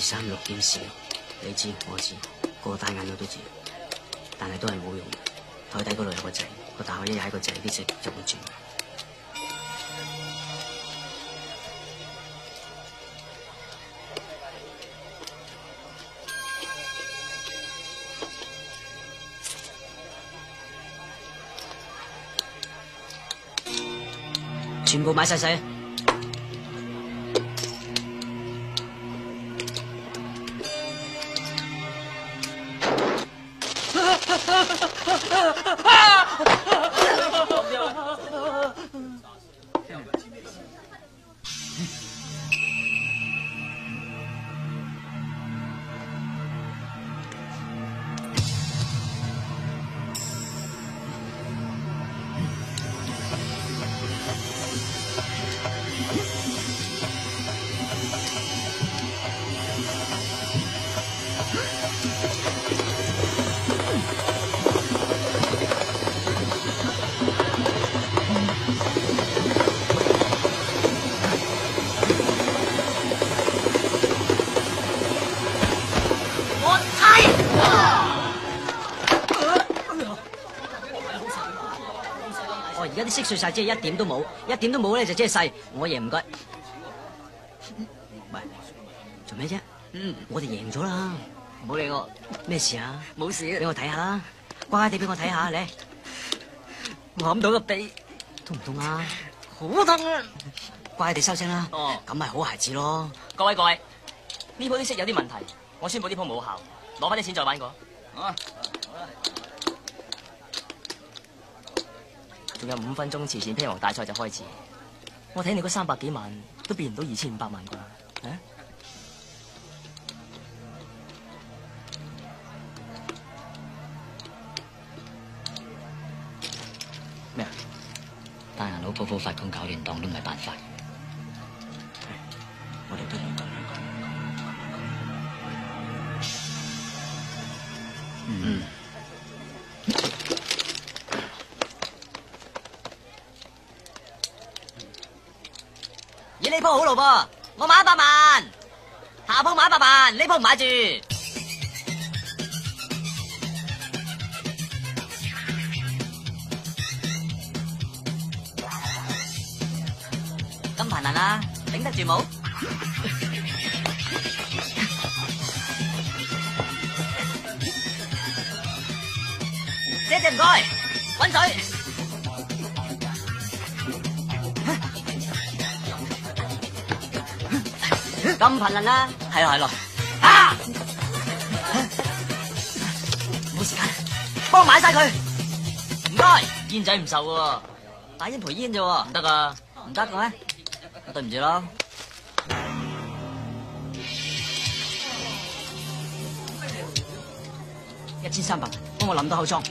236件事，你知我知，個個大眼佬都知，但係都係冇用。台底嗰度有個掣，個大學一踩個掣，啲色就會轉。全部買晒洗。而家啲色碎晒，即係一點都冇，一點都冇咧就即係細。我贏唔該。喂，做咩啫？我哋贏咗啦。唔好理我。咩事啊？冇事。俾我睇下啦，乖乖地俾我睇下，你。我冚到個鼻，痛唔痛啊？好痛啊！乖地收聲啦。哦，咁咪好孩子咯。 各位，呢鋪啲色有啲問題，我宣布呢鋪冇效，攞翻啲錢再玩過。啊。仲有5分鐘，慈善披王大賽就開始。我睇你嗰300幾萬都變唔到2500萬啩？啊？ 咩啊？大人佬鋪鋪發工搞亂檔都唔係辦法。我哋都要咁樣講。 咦，呢鋪好咯噃，我買100萬，下鋪買100萬，呢鋪唔買住。咁頻能啊，頂得住冇？謝唔該，滾水。咁頻能啦，係咯。啊！冇時間，幫我買晒佢。唔該，煙仔唔受喎，買煙賠煙啫喎，唔得噶，唔得嘅咩？對唔住咯。1300，幫我淋到口裝。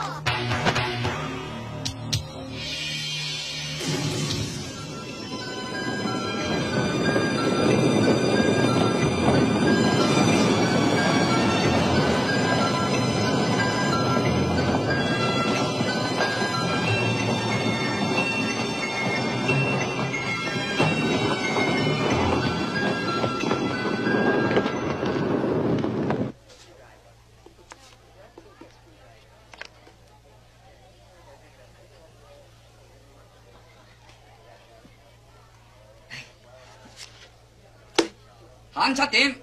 晚7點。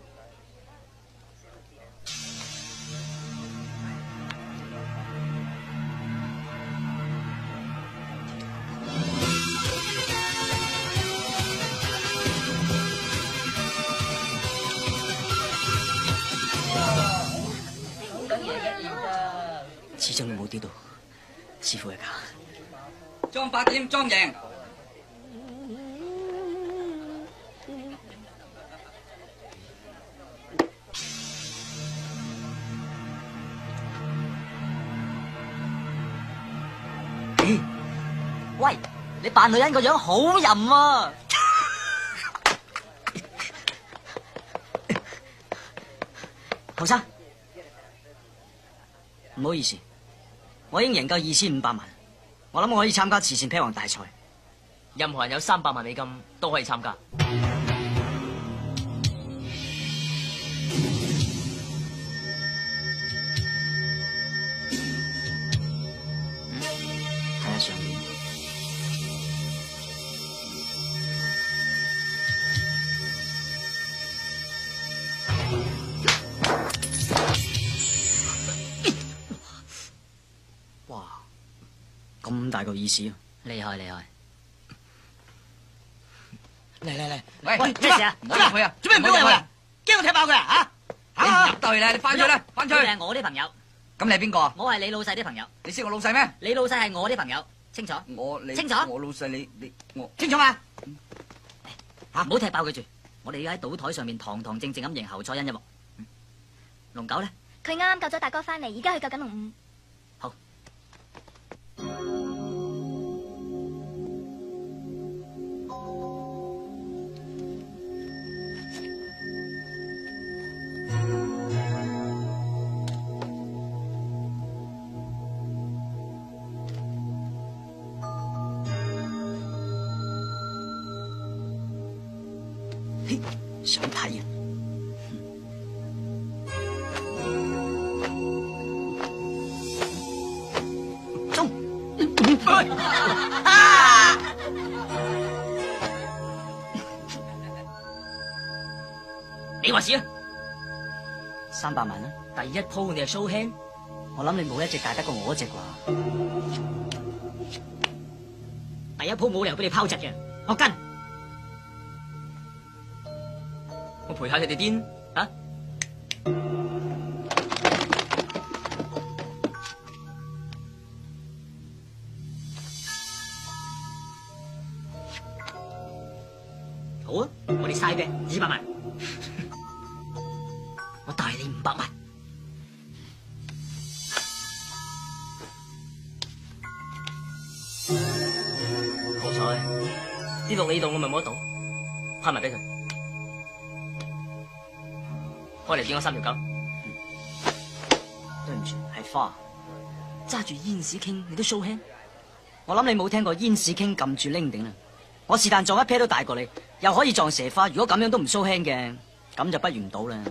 始終都冇屌到師傅嘅價。 裝8點，裝贏。 喂，你扮女人個樣好淫喎！後生， 唔好意思，我已經贏夠2500萬，我諗我可以參加慈善披王大賽。 任何人有300萬美金都可以參加。 咁大個意思啊！ 厲害厲害。 嚟， 喂， 喂，咩事啊？ 唔好入去啊！ 做咩唔俾我入去啊？驚我踢爆佢啊？ 你唔入得去啦，你翻出去啦，翻出去。 佢哋係我啲朋友， 咁你係邊個啊？ 我係你老細啲朋友。 你識我老細咩？ 你老細係我啲朋友，清楚？清楚？ 我老細你我清楚嘛？唔好踢爆佢住，我哋要喺賭台上面堂堂正正咁贏侯賽因一幕。龍九咧？ 佢啱啱救咗大哥翻嚟，而家去救緊龍五。 好。 想睇啊！中！ 你話事啊 300萬啦！ 第一鋪你係 show hand， 我諗你冇一隻大得過我嗰隻啩？ 第一鋪冇理由俾你拋窒嘅，我跟。我陪下你哋癲啊！好啊，我哋嘥嘅200萬，我帶你500萬。好彩，啲六你度我咪冇得到，拍埋俾佢。開嚟見我3條狗。 對唔住，係花。 揸住煙屎傾，你都 show hand？ 我諗你冇聽過煙屎傾撳住拎頂啦。我是但撞一 pair 都大過你，又可以撞蛇花。如果咁樣都唔 show hand 嘅，咁就不如唔賭啦。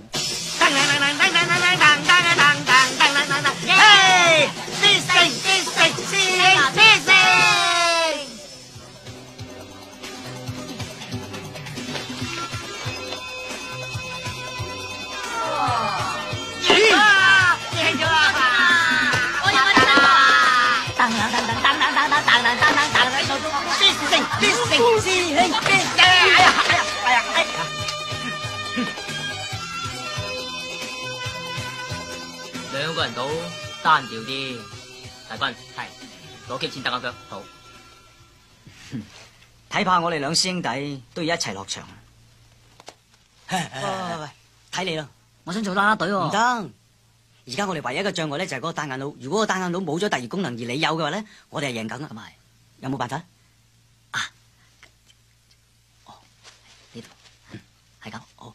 兩個人賭單調啲，大軍係攞幾錢得我腳好。 睇怕我哋兩師兄弟都要一齊落場。喂，睇你啦， 我想做啦啦隊喎。 唔得。而家我哋唯一嘅障礙咧就係嗰個單眼佬。如果個單眼佬冇咗第二功能而你有嘅話咧，我哋係贏緊啦。咁係有冇辦法啊？ 哦，呢度係咁好。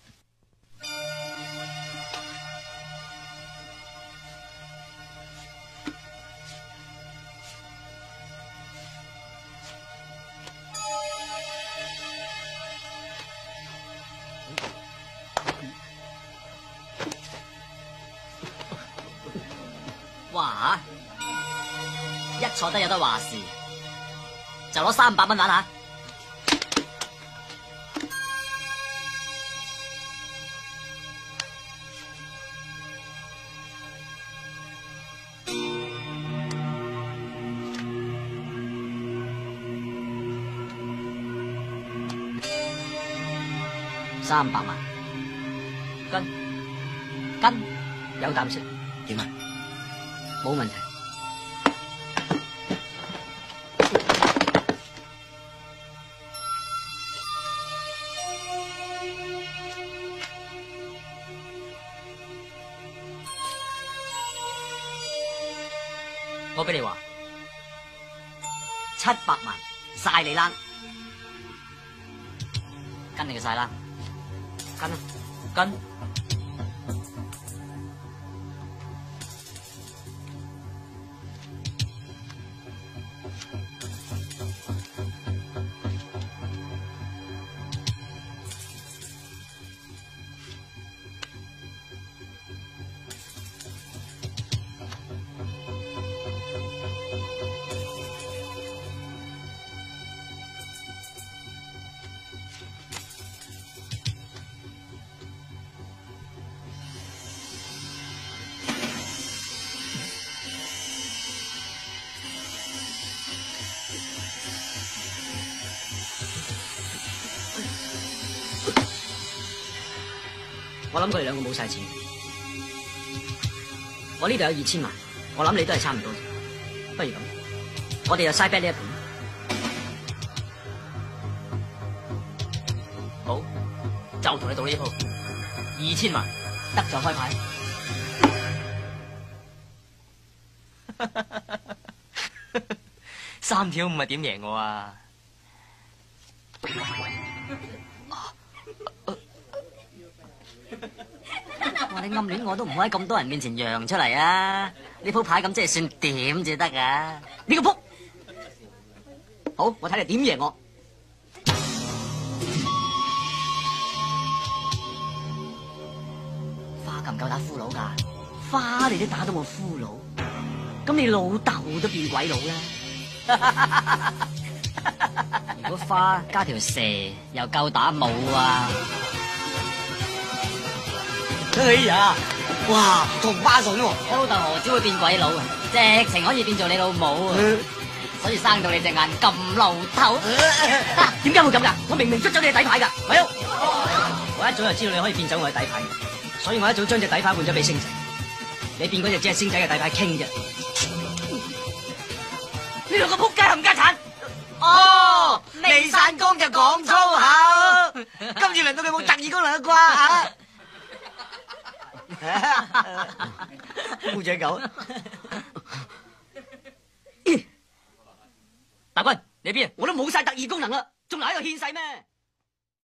哇！一坐低有得話事，就攞300蚊玩下。300萬，跟有膽識點啊？冇問題。 我俾你話700萬晒你啦，跟你嘅晒啦，跟啊跟。 我諗佢哋兩個冇晒錢。我呢度有2000萬，我諗你都係差唔多。不如咁，我哋就嘥 bet 呢一盤。 好，就同你賭呢鋪，2000萬，得就開牌。3條5係點贏我啊？哇！你暗戀我都唔可以咁多人面前揚出嚟啊！呢鋪牌咁即係算點至得啊？ 呢個撲！好，我睇你點贏我。 花夠唔夠打俘虜㗎？ 花你都打到我俘虜，咁你老豆都變鬼佬啦！ 如果花加條蛇又夠打冇啊？ 哎呀，哇，同花順喎！ 我老豆何止會變鬼佬啊，直情可以變做你老母啊！所以生到你隻眼咁漏頭。 點解會咁㗎？我明明出咗你嘅底牌㗎，喂！我一早就知道你可以變走我嘅底牌，所以我一早將隻底牌換咗俾星仔。你變嗰隻只係星仔嘅底牌傾啫。呢兩個仆街冚家鏟！哦，未散工就講粗口，今次輪到佢冇特異功能啦啩嚇！烏隻狗，大軍你邊？我都冇晒特異功能啦，仲留喺度獻世咩？